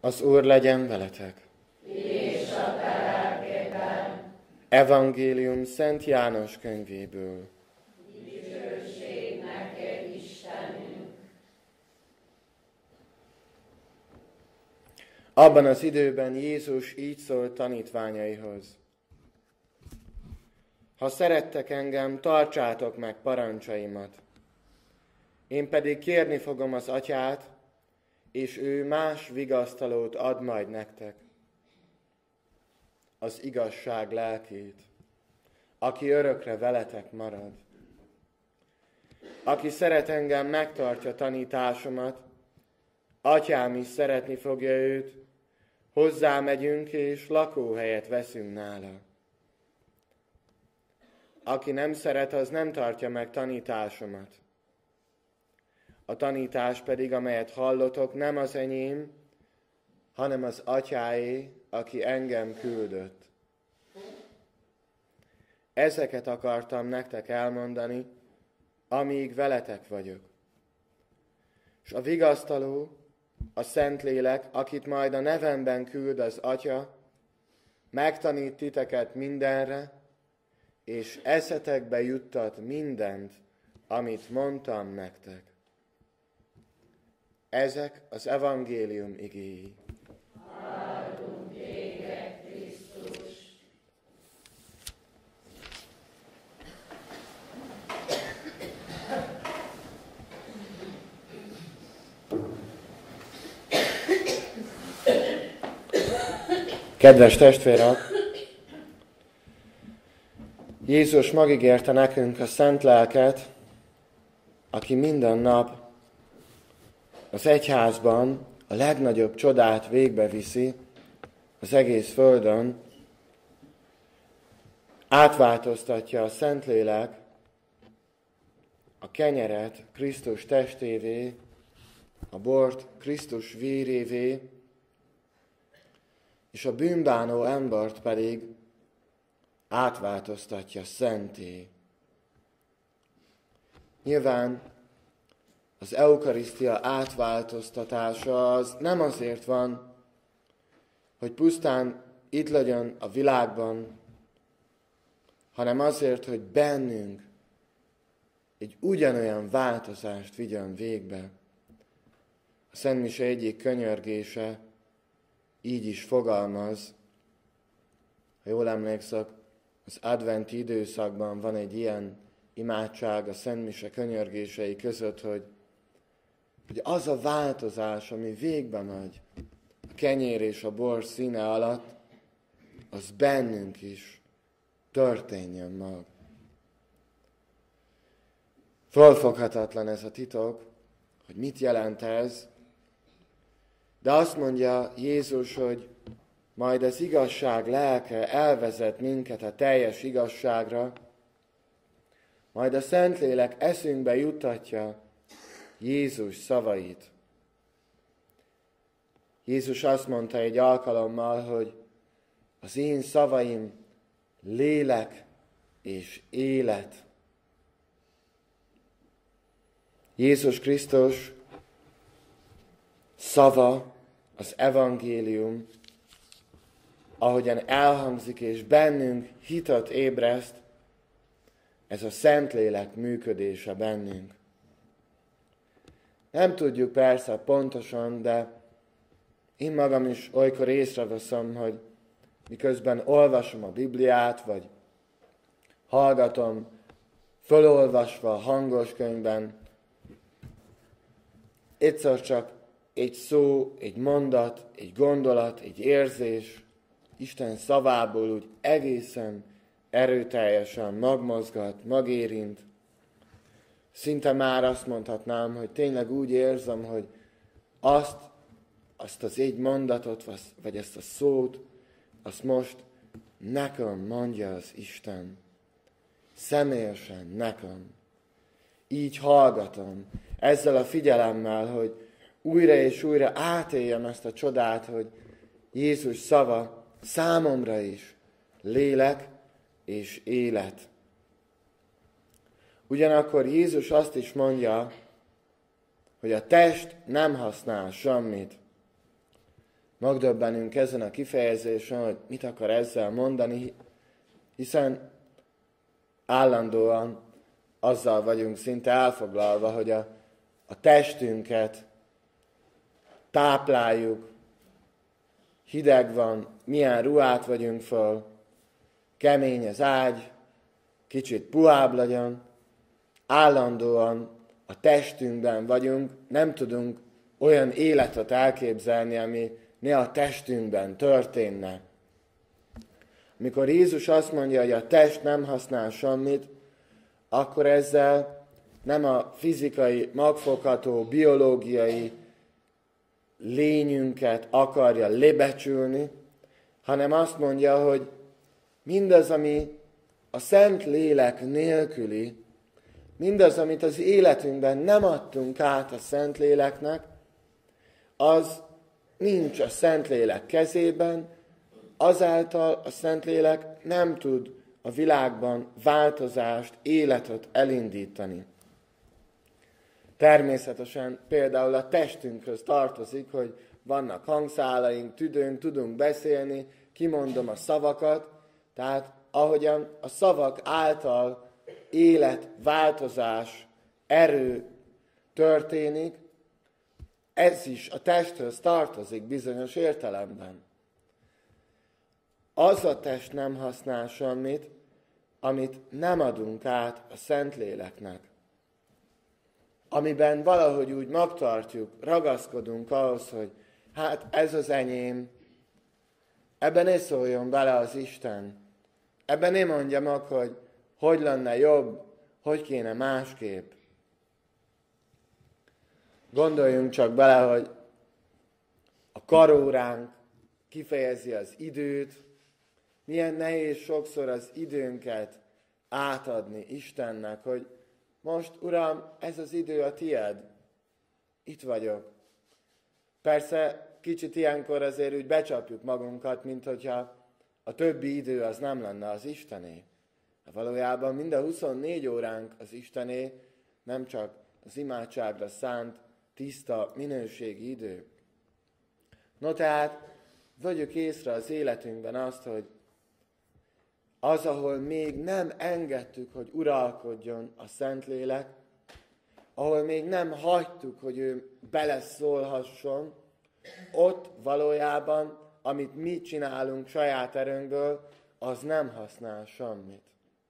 Az Úr legyen veletek. És a te lelkédben. Evangélium Szent János könyvéből. Dicsőség neked, Istenünk! Abban az időben Jézus így szólt tanítványaihoz. Ha szerettek engem, tartsátok meg parancsaimat. Én pedig kérni fogom az Atyát, és ő más vigasztalót ad majd nektek. Az igazság lelkét, aki örökre veletek marad. Aki szeret engem, megtartja tanításomat, Atyám is szeretni fogja őt, hozzámegyünk és lakóhelyet veszünk nála. Aki nem szeret, az nem tartja meg tanításomat. A tanítás pedig, amelyet hallotok, nem az enyém, hanem az Atyáé, aki engem küldött. Ezeket akartam nektek elmondani, amíg veletek vagyok. És a vigasztaló, a Szentlélek, akit majd a nevemben küld az Atya, megtanít titeket mindenre, és eszetekbe juttat mindent, amit mondtam nektek. Ezek az evangélium igéi. Áldunk téged, Krisztus! Kedves testvérek! Jézus megígérte nekünk a Szent Lelket, aki minden nap az egyházban a legnagyobb csodát végbeviszi az egész földön, átváltoztatja a Szentlélek a kenyeret Krisztus testévé, a bort Krisztus vérévé, és a bűnbánó embert pedig átváltoztatja szenté. Nyilván az eukarisztia átváltoztatása az nem azért van, hogy pusztán itt legyen a világban, hanem azért, hogy bennünk egy ugyanolyan változást vigyen végbe. A Szent Mise egyik könyörgése így is fogalmaz. Ha jól emlékszek, az adventi időszakban van egy ilyen imádság a Szent Mise könyörgései között, hogy az a változás, ami végbe megy a kenyér és a bor színe alatt, az bennünk is történjen meg. Fölfoghatatlan ez a titok, hogy mit jelent ez, de azt mondja Jézus, hogy majd az igazság lelke elvezet minket a teljes igazságra, majd a Szentlélek eszünkbe juttatja Jézus szavait. Jézus azt mondta egy alkalommal, hogy az én szavaim lélek és élet. Jézus Krisztus szava, az evangélium, ahogyan elhangzik és bennünk hitet ébreszt, ez a Szentlélek működése bennünk. Nem tudjuk persze pontosan, de én magam is olykor észreveszem, hogy miközben olvasom a Bibliát, vagy hallgatom, fölolvasva a hangos könyvben, egyszer csak egy szó, egy mondat, egy gondolat, egy érzés Isten szavából úgy egészen erőteljesen magmozgat, magérint. Szinte már azt mondhatnám, hogy tényleg úgy érzem, hogy azt az egy mondatot, vagy ezt a szót, azt most nekem mondja az Isten. Személyesen nekem. Így hallgatom, ezzel a figyelemmel, hogy újra és újra átéljem ezt a csodát, hogy Jézus szava számomra is lélek és élet. Ugyanakkor Jézus azt is mondja, hogy a test nem használ semmit. megdöbbenünk ezen a kifejezésen, hogy mit akar ezzel mondani, hiszen állandóan azzal vagyunk szinte elfoglalva, hogy a testünket tápláljuk, hideg van, milyen ruhát vagyunk föl, kemény az ágy, kicsit puhább legyen, állandóan a testünkben vagyunk, nem tudunk olyan életet elképzelni, ami ne a testünkben történne. Amikor Jézus azt mondja, hogy a test nem használ semmit, akkor ezzel nem a fizikai, megfogható, biológiai lényünket akarja lebecsülni, hanem azt mondja, hogy mindaz, ami a Szent Lélek nélküli, mindaz, amit az életünkben nem adtunk át a Szent Léleknek, az nincs a Szentlélek kezében, azáltal a Szentlélek nem tud a világban változást, életet elindítani. Természetesen például a testünkhöz tartozik, hogy vannak hangszálaink, tüdőnk, tudunk beszélni, kimondom a szavakat, tehát ahogyan a szavak által élet, változás, erő történik, ez is a testhöz tartozik bizonyos értelemben. Az a test nem használ semmit, amit nem adunk át a Szentléleknek. Amiben valahogy úgy megtartjuk, ragaszkodunk ahhoz, hogy hát ez az enyém, ebben ne szóljon bele az Isten. Ebben nem mondja meg, hogy lenne jobb, hogy kéne másképp. Gondoljunk csak bele, hogy a karóránk kifejezi az időt, milyen nehéz sokszor az időnket átadni Istennek, hogy most, Uram, ez az idő a tied. Itt vagyok. Persze kicsit ilyenkor azért úgy becsapjuk magunkat, mint hogyha a többi idő az nem lenne az Istené. Valójában mind a 24 óránk az Istené, nem csak az imádságra szánt, tiszta, minőségi idő. No tehát, vegyük észre az életünkben azt, hogy az, ahol még nem engedtük, hogy uralkodjon a Szentlélek, ahol még nem hagytuk, hogy ő beleszólhasson, ott valójában, amit mi csinálunk saját erőnkből, az nem használ semmit.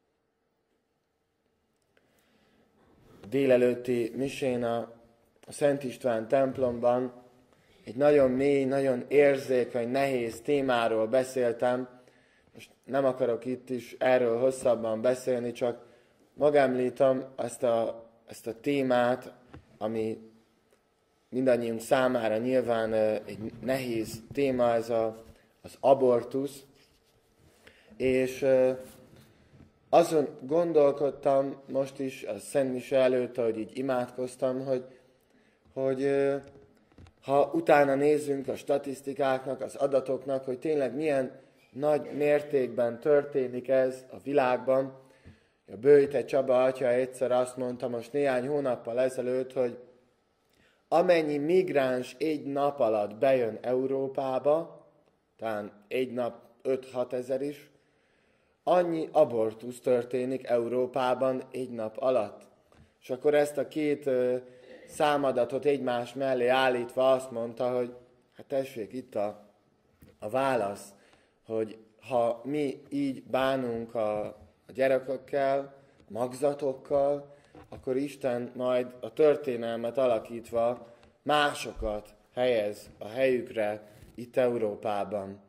Délelőtti misén a Szent István templomban egy nagyon mély, nagyon érzékeny, nehéz témáról beszéltem. Most nem akarok itt is erről hosszabban beszélni, csak megemlítem ezt a témát, ami mindannyiunk számára nyilván egy nehéz téma, ez az abortusz. És azon gondolkodtam most is a Szent Mise előtt, ahogy így imádkoztam, hogy ha utána nézzünk a statisztikáknak, az adatoknak, hogy tényleg milyen nagy mértékben történik ez a világban. A Böjte Csaba atya egyszer azt mondta most néhány hónappal ezelőtt, hogy amennyi migráns egy nap alatt bejön Európába, talán egy nap 5-6 ezer is, annyi abortusz történik Európában egy nap alatt. És akkor ezt a két számadatot egymás mellé állítva azt mondta, hogy hát tessék, itt a válasz, hogy ha mi így bánunk a gyerekekkel, a magzatokkal, akkor Isten majd a történelmet alakítva másokat helyez a helyükre itt Európában.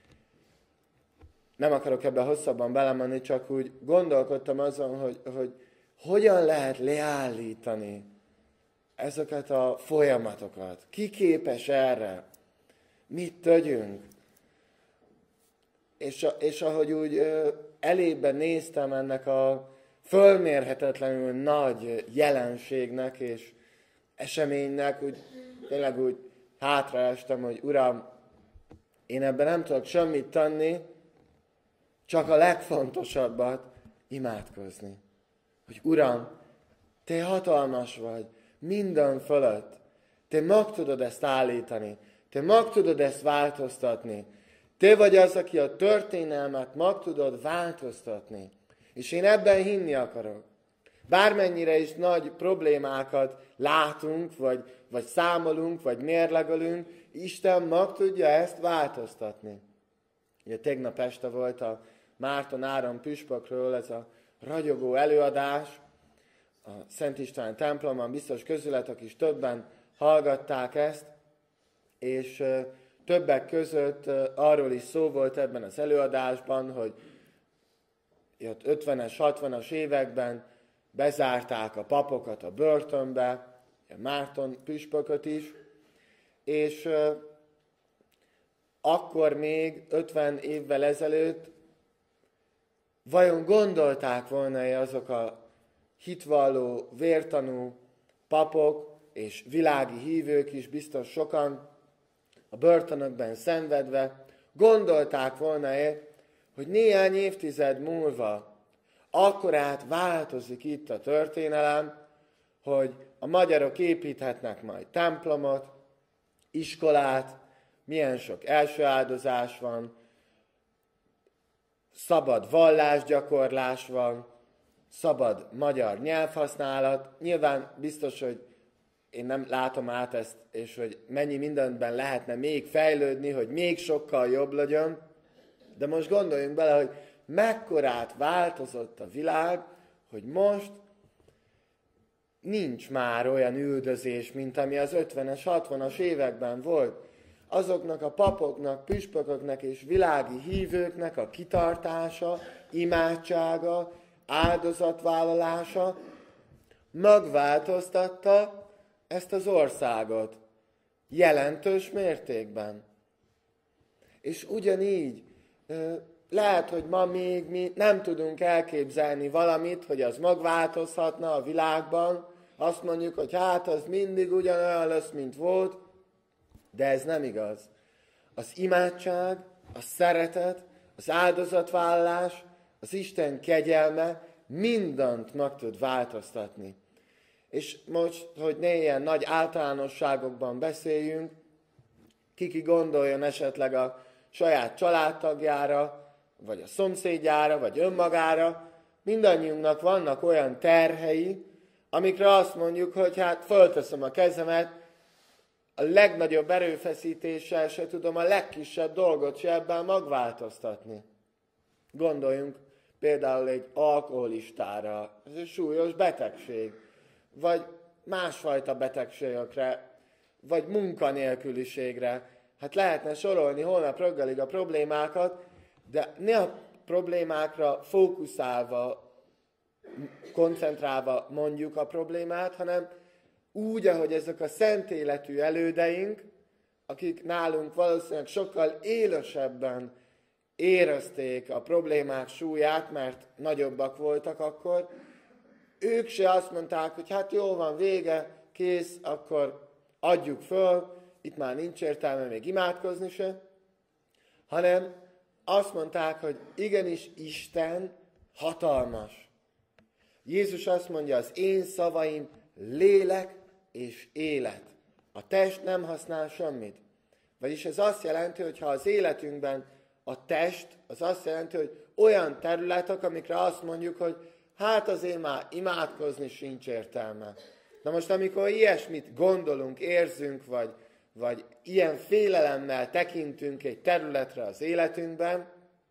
Nem akarok ebbe hosszabban belemenni, csak úgy gondolkodtam azon, hogy hogyan lehet leállítani ezeket a folyamatokat. Ki képes erre? Mit tegyünk? És ahogy úgy elébe néztem ennek a fölmérhetetlenül nagy jelenségnek és eseménynek, tényleg úgy hátraestem, hogy Uram, én ebben nem tudok semmit tenni, csak a legfontosabbat imádkozni. Hogy Uram, Te hatalmas vagy, minden fölött. Te meg tudod ezt állítani. Te meg tudod ezt változtatni. Te vagy az, aki a történelmet meg tudod változtatni. És én ebben hinni akarok. Bármennyire is nagy problémákat látunk, vagy számolunk, vagy mérlegelünk, Isten meg tudja ezt változtatni. Ugye tegnap este volt a Márton Áron püspökről ez a ragyogó előadás, a Szent István templomban, biztos közületek is többen hallgatták ezt, és többek között arról is szó volt ebben az előadásban, hogy 50-es, 60-as években bezárták a papokat a börtönbe, a Márton püspököt is, és akkor még 50 évvel ezelőtt vajon gondolták volna azok a hitvalló, vértanú papok és világi hívők is, biztos sokan a börtönökben szenvedve, gondolták volna-e, hogy néhány évtized múlva akkorát változik itt a történelem, hogy a magyarok építhetnek majd templomot, iskolát, milyen sok első áldozás van, szabad vallásgyakorlás van, szabad magyar nyelvhasználat. Nyilván biztos, hogy én nem látom át ezt, és hogy mennyi mindenben lehetne még fejlődni, hogy még sokkal jobb legyen, de most gondoljunk bele, hogy mekkorát változott a világ, hogy most nincs már olyan üldözés, mint ami az 50-es, 60-as években volt. Azoknak a papoknak, püspököknek és világi hívőknek a kitartása, imádsága, áldozatvállalása megváltoztatta ezt az országot jelentős mértékben. És ugyanígy lehet, hogy ma még mi nem tudunk elképzelni valamit, hogy az megváltozhatna a világban. Azt mondjuk, hogy hát az mindig ugyanolyan lesz, mint volt, de ez nem igaz. Az imádság, a szeretet, az áldozatvállalás, az Isten kegyelme mindent meg tud változtatni. És most, hogy ne ilyen nagy általánosságokban beszéljünk, ki gondoljon esetleg a saját családtagjára, vagy a szomszédjára, vagy önmagára, mindannyiunknak vannak olyan terhei, amikre azt mondjuk, hogy hát fölteszem a kezemet, a legnagyobb erőfeszítéssel se tudom a legkisebb dolgot se ebben megváltoztatni. Gondoljunk például egy alkoholistára, ez egy súlyos betegség, vagy másfajta betegségekre, vagy munkanélküliségre. Hát lehetne sorolni holnap reggelig a problémákat, de ne a problémákra fókuszálva, koncentrálva mondjuk a problémát, hanem úgy, ahogy ezek a szent életű elődeink, akik nálunk valószínűleg sokkal élesebben érezték a problémák súlyát, mert nagyobbak voltak akkor, ők se azt mondták, hogy hát jó van, vége, kész, akkor adjuk föl, itt már nincs értelme még imádkozni se, hanem azt mondták, hogy igenis Isten hatalmas. Jézus azt mondja, az én szavaim lélek és élet. A test nem használ semmit. Vagyis ez azt jelenti, hogy ha az életünkben a test, az azt jelenti, hogy olyan területek, amikre azt mondjuk, hogy hát azért már imádkozni sincs értelme. Na most, amikor ilyesmit gondolunk, érzünk, vagy ilyen félelemmel tekintünk egy területre az életünkben,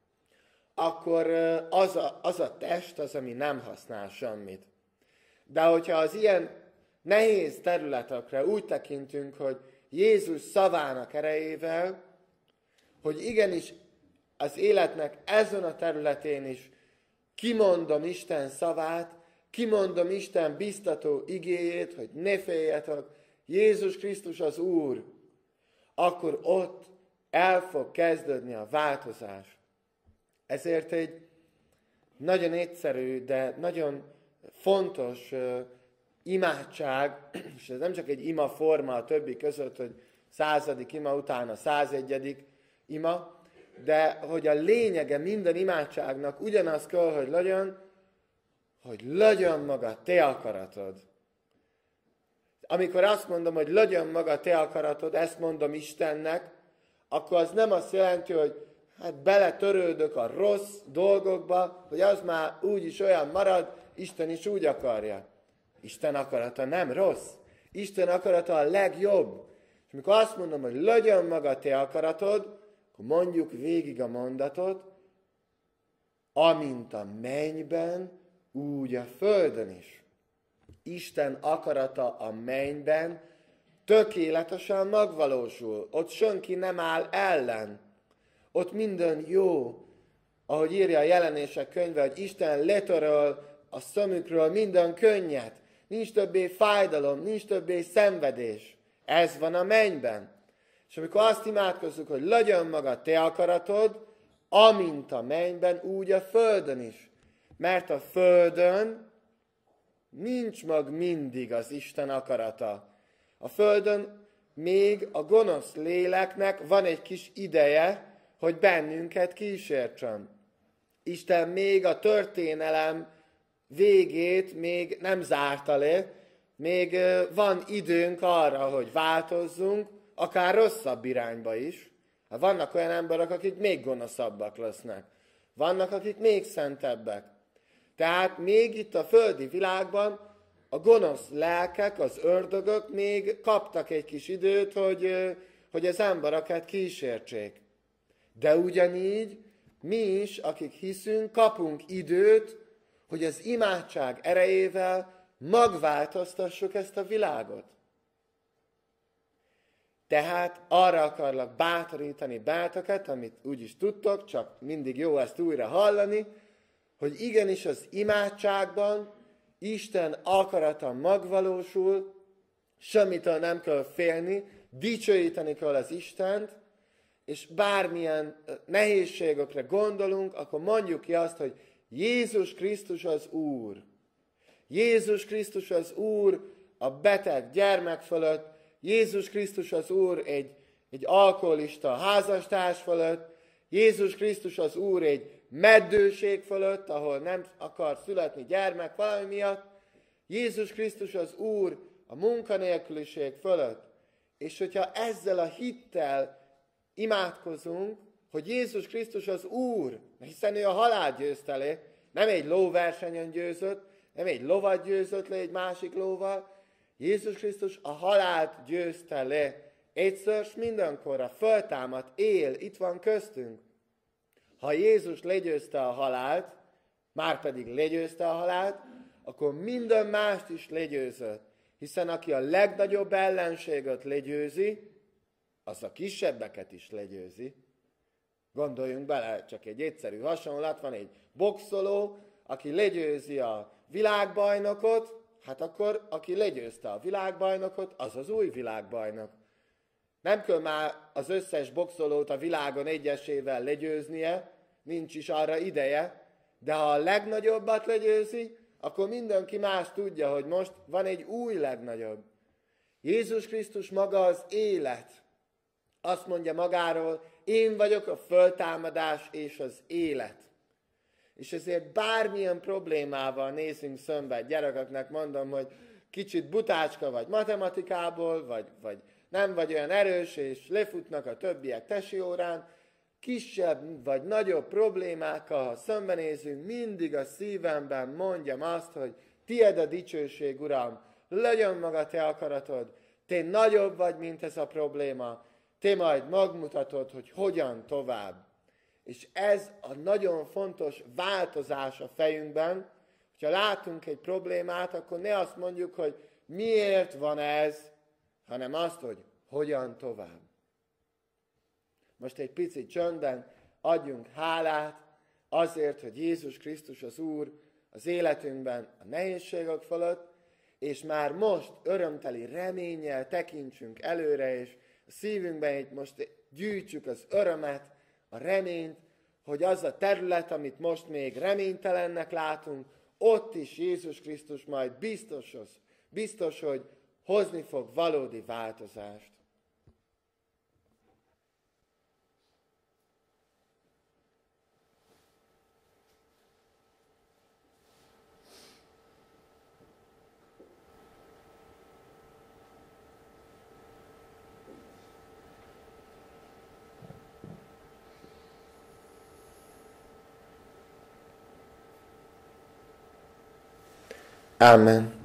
akkor az a test az, ami nem használ semmit. De hogyha az ilyen nehéz területekre úgy tekintünk, hogy Jézus szavának erejével, hogy igenis az életnek ezen a területén is kimondom Isten szavát, kimondom Isten biztató igéjét, hogy ne féljetek, Jézus Krisztus az Úr, akkor ott el fog kezdődni a változás. Ezért egy nagyon egyszerű, de nagyon fontos imádság, és ez nem csak egy ima forma a többi között, hogy 100. ima után a 101. ima, de hogy a lényege minden imádságnak ugyanaz kell, hogy legyen maga te akaratod. amikor azt mondom, hogy legyen maga a te akaratod, ezt mondom Istennek, akkor az nem azt jelenti, hogy hát beletörődök a rossz dolgokba, hogy az már úgyis olyan marad, Isten is úgy akarja. Isten akarata nem rossz. Isten akarata a legjobb. És amikor azt mondom, hogy legyen maga a te akaratod, akkor mondjuk végig a mondatot, amint a mennyben, úgy a földön is. Isten akarata a mennyben tökéletesen megvalósul. Ott senki nem áll ellen. Ott minden jó. Ahogy írja a Jelenések könyve, hogy Isten letöröl a szemükről minden könnyet. Nincs többé fájdalom, nincs többé szenvedés. Ez van a mennyben. És amikor azt imádkozzuk, hogy legyen maga te akaratod, amint a mennyben, úgy a földön is. Mert a földön nincs mag mindig az Isten akarata. A földön még a gonosz léleknek van egy kis ideje, hogy bennünket kísértsön. Isten még a történelem végét még nem zárta le, még van időnk arra, hogy változzunk, akár rosszabb irányba is. Vannak olyan emberek, akik még gonoszabbak lesznek. Vannak, akik még szentebbek. Tehát még itt a földi világban a gonosz lelkek, az ördögök még kaptak egy kis időt, hogy az embereket kísértsék. De ugyanígy mi is, akik hiszünk, kapunk időt, hogy az imádság erejével megváltoztassuk ezt a világot. Tehát arra akarlak bátorítani benneteket, amit úgyis tudtok, csak mindig jó ezt újra hallani, hogy igenis az imádságban Isten akarata megvalósul, semmitől nem kell félni, dicsőíteni kell az Istent, és bármilyen nehézségekre gondolunk, akkor mondjuk ki azt, hogy Jézus Krisztus az Úr. Jézus Krisztus az Úr a beteg gyermek fölött, Jézus Krisztus az Úr egy alkoholista házastárs fölött, Jézus Krisztus az Úr egy meddőség fölött, ahol nem akar születni gyermek valami miatt, Jézus Krisztus az Úr a munkanélküliség fölött. És hogyha ezzel a hittel imádkozunk, hogy Jézus Krisztus az Úr, hiszen ő a halált győzte le, nem egy lóversenyen győzött, nem egy lovat győzött le egy másik lóval, Jézus Krisztus a halált győzte le. Egyszer s mindenkorra föltámadt, él, itt van köztünk. Ha Jézus legyőzte a halált, márpedig legyőzte a halált, akkor minden mást is legyőzött. Hiszen aki a legnagyobb ellenséget legyőzi, az a kisebbeket is legyőzi. Gondoljunk bele, csak egy egyszerű hasonlat, van egy boxoló, aki legyőzi a világbajnokot, hát akkor aki legyőzte a világbajnokot, az az új világbajnok. Nem kell már az összes boxolót a világon egyesével legyőznie, nincs is arra ideje, de ha a legnagyobbat legyőzi, akkor mindenki más tudja, hogy most van egy új legnagyobb. Jézus Krisztus maga az élet. Azt mondja magáról, én vagyok a föltámadás és az élet. És ezért bármilyen problémával nézünk szembe, gyerekeknek mondom, hogy kicsit butácska vagy matematikából, vagy nem vagy olyan erős, és lefutnak a többiek tesi órán, kisebb vagy nagyobb problémákkal, ha szembenézünk, mindig a szívemben mondjam azt, hogy tied a dicsőség, Uram, legyen maga te akaratod, te nagyobb vagy, mint ez a probléma, te majd megmutatod, hogy hogyan tovább. És ez a nagyon fontos változás a fejünkben, hogyha látunk egy problémát, akkor ne azt mondjuk, hogy miért van ez, hanem azt, hogy hogyan tovább. Most egy picit csöndben adjunk hálát azért, hogy Jézus Krisztus az Úr az életünkben a nehézségek fölött, és már most örömteli reménnyel tekintsünk előre, és a szívünkben most gyűjtsük az örömet, a reményt, hogy az a terület, amit most még reménytelennek látunk, ott is Jézus Krisztus majd biztos, hogy hozni fog valódi változást. Amen.